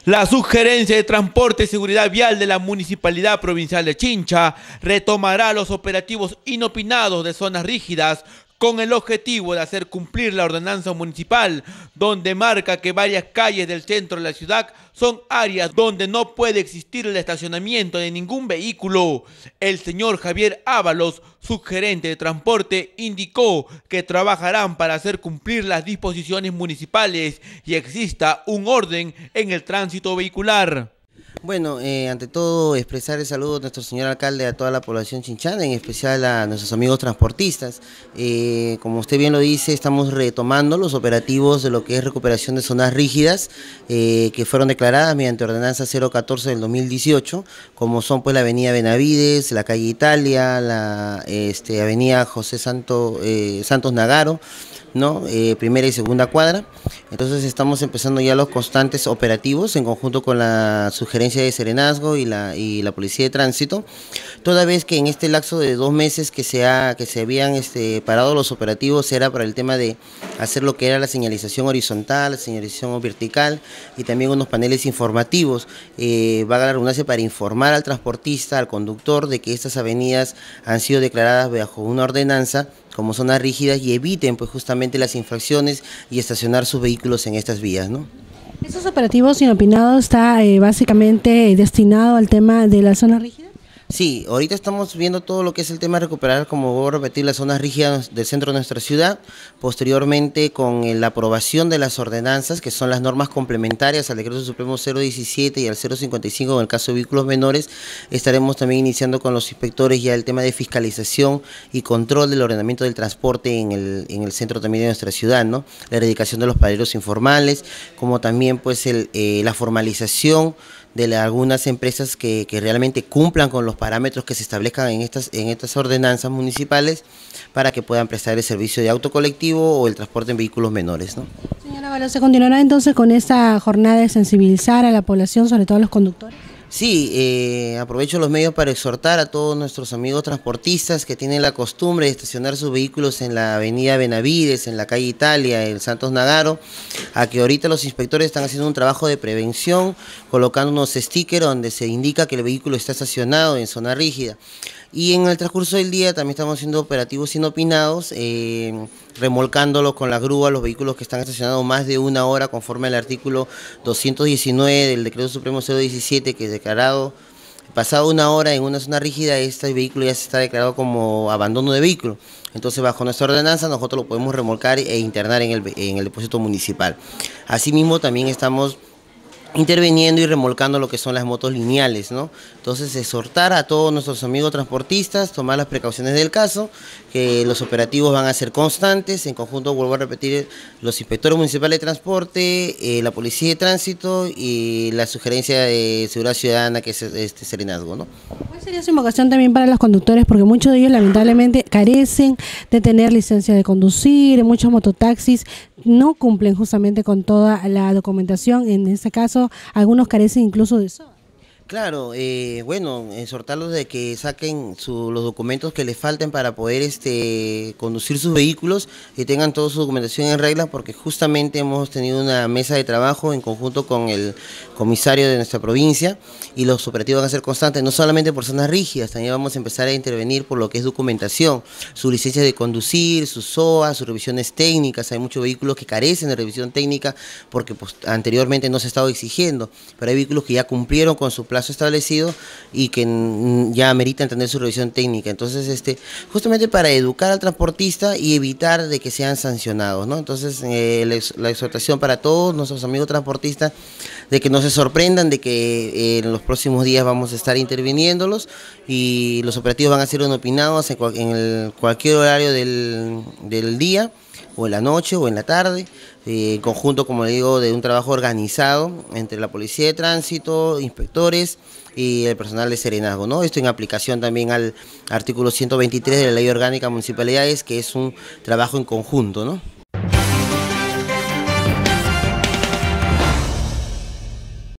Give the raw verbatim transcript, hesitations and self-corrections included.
La Subgerencia de Transporte y Seguridad Vial de la Municipalidad Provincial de Chincha retomará los operativos inopinados de zonas rígidas con el objetivo de hacer cumplir la ordenanza municipal, donde marca que varias calles del centro de la ciudad son áreas donde no puede existir el estacionamiento de ningún vehículo. El señor Javier Ábalos, subgerente de transporte, indicó que trabajarán para hacer cumplir las disposiciones municipales y exista un orden en el tránsito vehicular. Bueno, eh, ante todo expresar el saludo a nuestro señor alcalde, a toda la población chinchana, en especial a nuestros amigos transportistas. Eh, como usted bien lo dice, estamos retomando los operativos de lo que es recuperación de zonas rígidas eh, que fueron declaradas mediante ordenanza cero catorce del dos mil dieciocho, como son pues la avenida Benavides, la calle Italia, la este, avenida José Santo, eh, Santos Nagaro, ¿no? Eh, primera y segunda cuadra. Entonces estamos empezando ya los constantes operativos en conjunto con la Subgerencia de Serenazgo y la, y la Policía de Tránsito, toda vez que en este lapso de dos meses que se, ha, que se habían este, parado los operativos era para el tema de hacer lo que era la señalización horizontal, la señalización vertical y también unos paneles informativos, eh, valga la redundancia, para informar al transportista, al conductor, de que estas avenidas han sido declaradas bajo una ordenanza como zonas rígidas y eviten pues justamente las infracciones y estacionar sus vehículos en estas vías, ¿no? ¿Esos operativos inopinados está eh, básicamente destinado al tema de la zona rígida? Sí, ahorita estamos viendo todo lo que es el tema de recuperar, como voy a repetir, las zonas rígidas del centro de nuestra ciudad. Posteriormente, con la aprobación de las ordenanzas, que son las normas complementarias al decreto supremo cero diecisiete y al cero cincuenta y cinco en el caso de vehículos menores, estaremos también iniciando con los inspectores ya el tema de fiscalización y control del ordenamiento del transporte en el, en el centro también de nuestra ciudad, ¿no? La erradicación de los paleros informales, como también pues el, eh, la formalización de la, algunas empresas que, que realmente cumplan con los parámetros que se establezcan en estas, en estas ordenanzas municipales para que puedan prestar el servicio de auto colectivo o el transporte en vehículos menores, ¿no? Señora Ábalos, ¿se continuará entonces con esta jornada de sensibilizar a la población, sobre todo a los conductores? Sí, eh, aprovecho los medios para exhortar a todos nuestros amigos transportistas que tienen la costumbre de estacionar sus vehículos en la avenida Benavides, en la calle Italia, en Santos Nagaro, a que ahorita los inspectores están haciendo un trabajo de prevención, colocando unos stickers donde se indica que el vehículo está estacionado en zona rígida. Y en el transcurso del día también estamos haciendo operativos inopinados, eh, remolcándolo con la grúa los vehículos que están estacionados más de una hora conforme al artículo doscientos diecinueve del decreto supremo cero diecisiete, que es declarado, pasado una hora en una zona rígida, este vehículo ya se está declarado como abandono de vehículo. Entonces, bajo nuestra ordenanza, nosotros lo podemos remolcar e internar en el, en el depósito municipal. Asimismo, también estamos interviniendo y remolcando lo que son las motos lineales, ¿no? Entonces, exhortar a todos nuestros amigos transportistas, tomar las precauciones del caso, que los operativos van a ser constantes, en conjunto, vuelvo a repetir, los inspectores municipales de transporte, eh, la Policía de Tránsito y la Subgerencia de Seguridad Ciudadana, que es este Serenazgo, ¿no? ¿Cuál sería su invocación también para los conductores? Porque muchos de ellos lamentablemente carecen de tener licencia de conducir, muchos mototaxis no cumplen justamente con toda la documentación, en este caso algunos carecen incluso de eso. Claro, eh, bueno, exhortarlos de que saquen su, los documentos que les falten para poder este, conducir sus vehículos y tengan toda su documentación en regla, porque justamente hemos tenido una mesa de trabajo en conjunto con el comisario de nuestra provincia y los operativos van a ser constantes, no solamente por zonas rígidas, también vamos a empezar a intervenir por lo que es documentación, su licencia de conducir, sus S O A, sus revisiones técnicas. Hay muchos vehículos que carecen de revisión técnica porque pues, anteriormente no se ha estado exigiendo, pero hay vehículos que ya cumplieron con su plan plazo establecido y que ya ameritan tener su revisión técnica. Entonces, este, justamente para educar al transportista y evitar de que sean sancionados, ¿no? Entonces, eh, la, la exhortación para todos nuestros amigos transportistas de que no se sorprendan de que eh, en los próximos días vamos a estar interviniéndolos y los operativos van a ser inopinados en, cual, en el, cualquier horario del, del día, o en la noche o en la tarde, eh, en conjunto, como le digo, de un trabajo organizado entre la Policía de Tránsito, inspectores y el personal de Serenazgo, ¿no? Esto en aplicación también al artículo ciento veintitrés de la Ley Orgánica de Municipalidades, que es un trabajo en conjunto, ¿no?